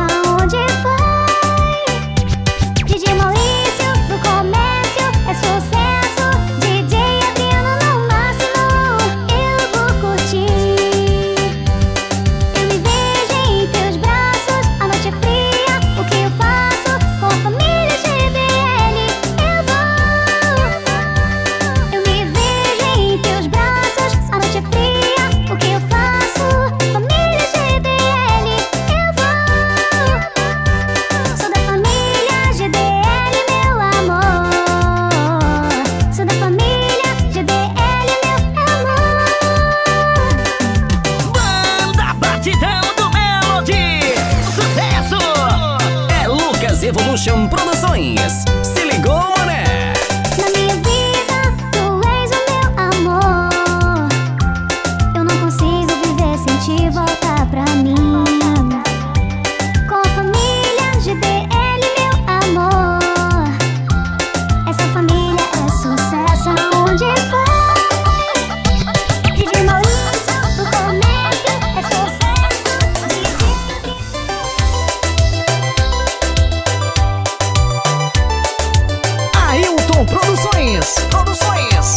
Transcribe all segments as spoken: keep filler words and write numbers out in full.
aonde foi? D J Maurício do comércio é sucesso. D J Adriano no máximo, eu vou curtir. Eu me vejo em teus braços, a noite é fria, o que eu faço com a família G D L? Eu vou. Eu me vejo em teus braços, a noite é fria, o que eu faço? Família G D L, eu vou. Sou da família G D L, meu amor. Sou da família G D L, meu amor. Banda Batidão do Melody, sucesso! É Lucas Evolution Produções. Se ligou, mané? Na minha vida, tu és o meu amor. Eu não consigo viver sem te, voltar pra mim. Com a família G D L, meu amor. Essa família é sucesso aonde foi? D J Maurício do comércio é sucesso. Ailton Produções. Produções.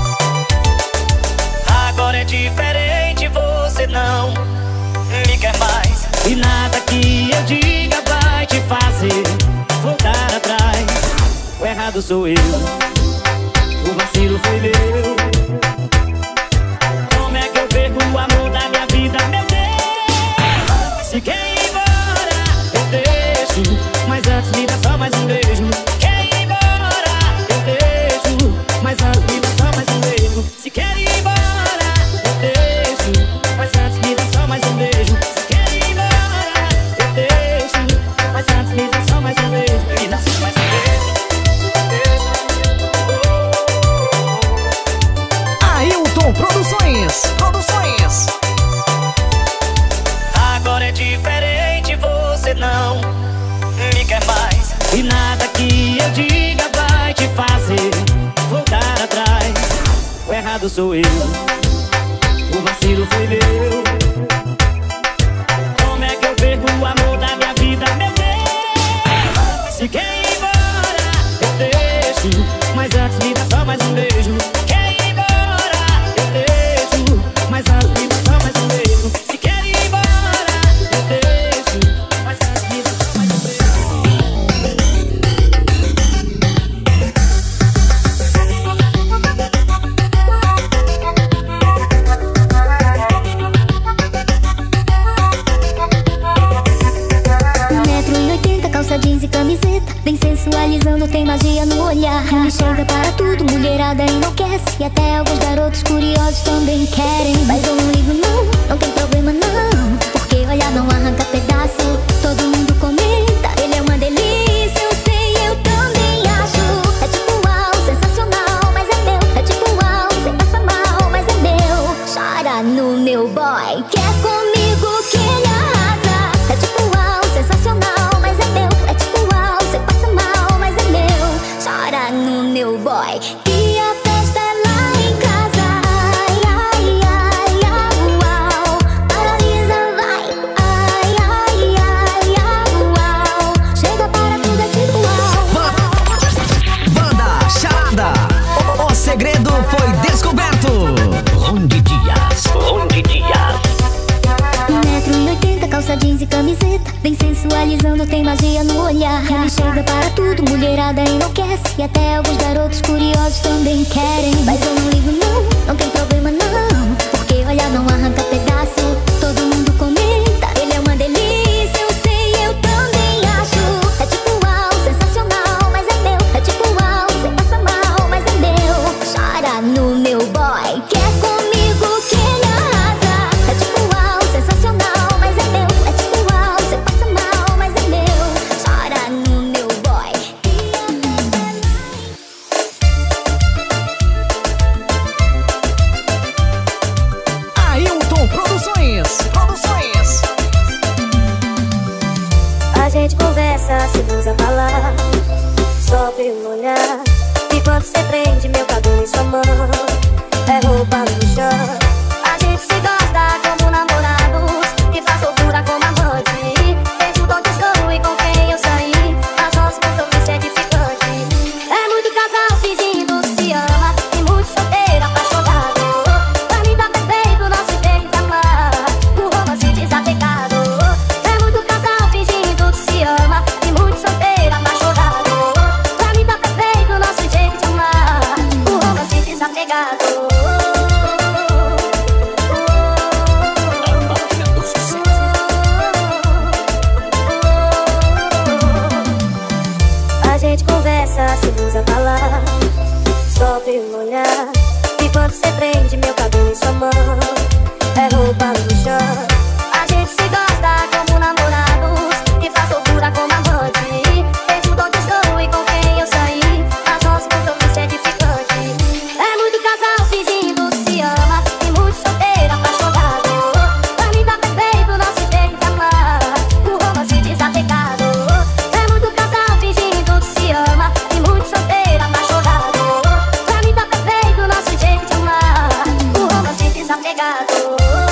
Agora é diferente, você não me quer mais. E nada que eu diga vai te fazer voltar atrás. O errado sou eu, o vacilo foi meu. Como é que eu perco o amor da minha vida, meu Deus? Se quer ir embora, eu deixo, mas antes me dá só mais um beijo. Quer ir embora, eu deixo, mas antes me dá só mais um beijo. Se quer ir embora, eu deixo, mas antes me dá só mais um beijo. Se quer ir embora, eu deixo, mas antes me dá só mais um beijo. Me dá só mais um beijo. Ailton Produções. Produções. Agora é diferente, você não me quer mais. E nada que eu diga vai te fazer voltar atrás. O errado sou eu, o vacilo foi meu. Como é que eu perco o amor da minha vida, meu Deus? Se quer ir embora, eu deixo, mas antes me dá só mais um beijo. Quer ir embora, eu deixo, mas antes me dá só mais um beijo. Se quer ir embora, eu deixo, mas antes me dá só mais um beijo. Um metro e oitenta, calça jeans e camiseta, vem sensualizando, tem magia no olhar. Ele chega para tudo, mulherada enlouquece, e até alguns garotos curiosos também querem. Mas eu não ligo não, não tem problema não, porque olhar não arranca pedaço. Todo mundo comenta, ele é uma delícia, eu sei, eu também acho. É tipo uau, sensacional, mas é meu. É tipo uau, você passa mal, mas é meu. Chora no meu boy, quer comigo que ele arrasa. É tipo uau, sensacional, mas é meu. É tipo uau, você passa mal, mas é meu. Chora no meu boy, e a festa é lá em casa. Ai, ai, ai, ai, uau. Paralisa, vai. Ai, ai, ai, ai, uau. Chega para tudo, é tipo uau. Banda Charada. O, o segredo foi descoberto. Ronde Dias. Ronde Dias. Um metro e oitenta, calça jeans e camiseta, vem sensualizando, tem magia no olhar. Ele chega para tudo, mulherada enlouquece, e até alguns garotos curiosos também querem. Mas eu não ligo não, não tem problema não, porque olhar não arranca pedaço. Todo mundo comenta, ele é uma delícia, eu sei, eu também acho. É tipo uau, sensacional, mas é meu. É tipo uau, você passa mal, mas é meu. Chora no meu boy, quer comigo que ele arrasa. É tipo uau, sensacional, mas é meu. É tipo uau, você passa mal, mas é meu. Chora no meu boy, e a festa é lá. Ailton Produções. Produções. A gente conversa, se usa palavras, sobre um olhar. E quando você prende meu cabelo em sua mão, é roupa no chão. A gente se gosta como namorados, e faz loucura como amante. Vejo o dom de se usa falar, sofre um olhar. E quando cê prende meu cabelo em sua mão, é roupa no chão. A gente se gosta como namorados e faz loucura como amante. Vejo onde estou e com quem eu saí, mas nosso compromisso é edificante. É muito casal fingindo que se ama e muito solteiro apaixonado. Pra mim tá perfeito nosso jeito de amar, o romance desapegado. É muito casal fingindo que se ama e muito solteiro apaixonado. Pra mim tá perfeito nosso jeito de amar, o romance desapegado.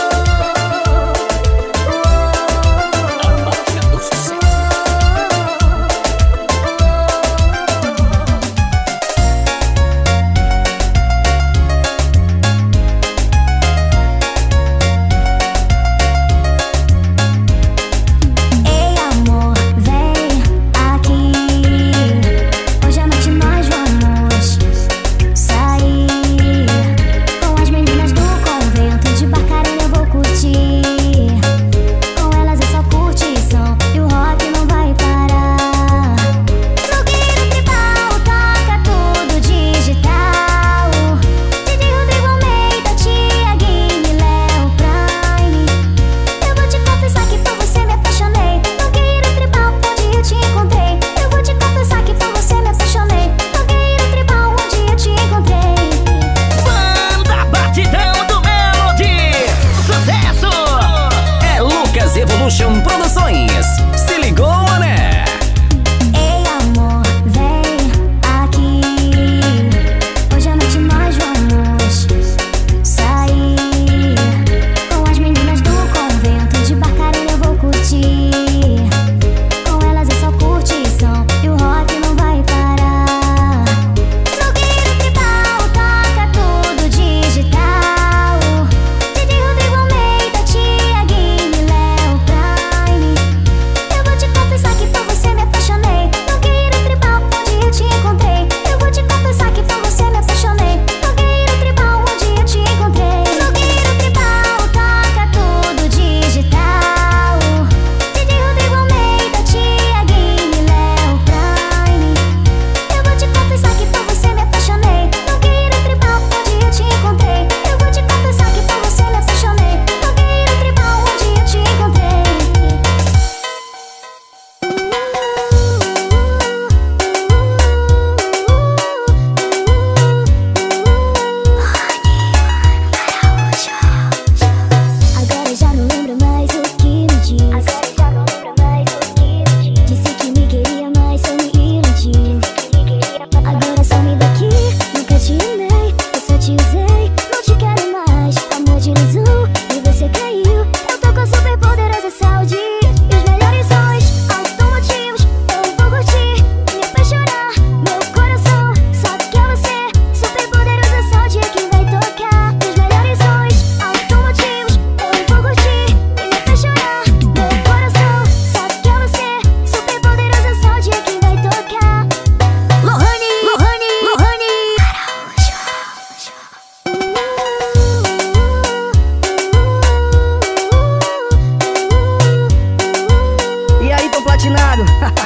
Evolution Produções. Se ligou, mané? Ei, amor, vem aqui. Hoje à noite nós vamos sair com as meninas do convento. De Barcarena eu vou curtir. Com elas é só curtição e o rock não vai parar. No Guiro Tribal toca tudo digital. Didi Rodrigo Almeida, Tia Guime, Léo Prime. Eu vou te confessar que por você me apaixonei. No Guiro Tribal onde eu te encontrei. Eu vou te confessar que por você me apaixonei. No Guiro Tribal onde eu te encontrei. No Guiro Tribal toca tudo digital. Didi Rodrigo Almeida, Tia Guime, Léo Prime. Eu vou te confessar que por você me apaixonei. No Guiro Tribal onde eu te encontrei. Eu vou te confessar que por você me apaixonei. No Guiro Tribal onde eu te encontrei. Agora já não lembro mais o que me disse. Agora já não lembro mais o que me disse. Disse que me queria, mas só me iludiu. Agora some daqui, nunca te amei, eu só te usei, não te quero mais. Amor de ilusão, e você caiu. Eu tô com a super poderosa saúde e os melhores sons automotivos. Eu vou curtir e me apaixonar, meu coração só quer você. Super poderosa saúde é quem vai tocar. Os melhores sons automotivos. Eu vou curtir e me apaixonar, meu coração só quer você. Super poderosa saúde é quem vai tocar. Lohane, Lohane, Lohane E aí, Tom Platinado?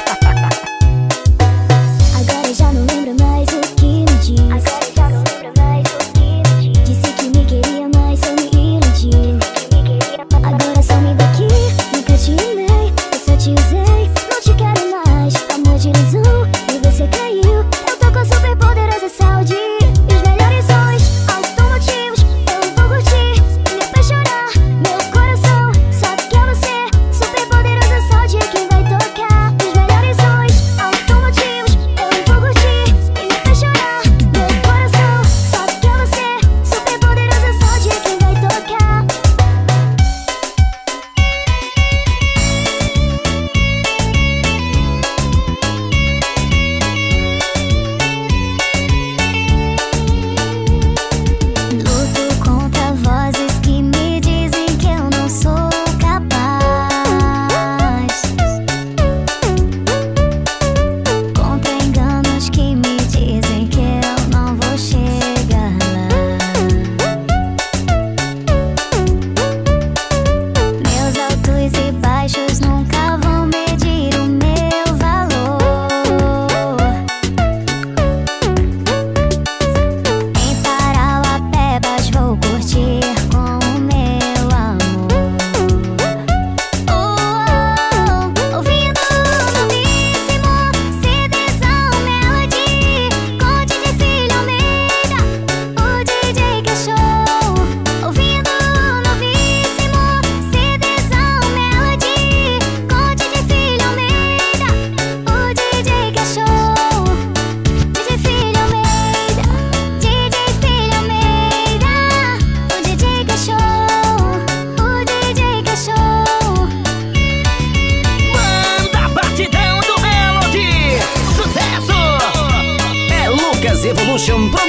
Agora já não lembro mais o que me disse. Agora já não lembro mais o que me disse. Disse que me queria, mas só me iludiu. Agora some daqui, nunca te amei, eu só te usei, não te quero mais. Amor de ilusão, e você caiu. Eu tô com a super poderosa saúde e os melhores sons automotivos. Eu vou curtir e me apaixonar, meu coração só quer você. Super poderosa saúde é quem vai tocar. Os melhores Evolution Produções.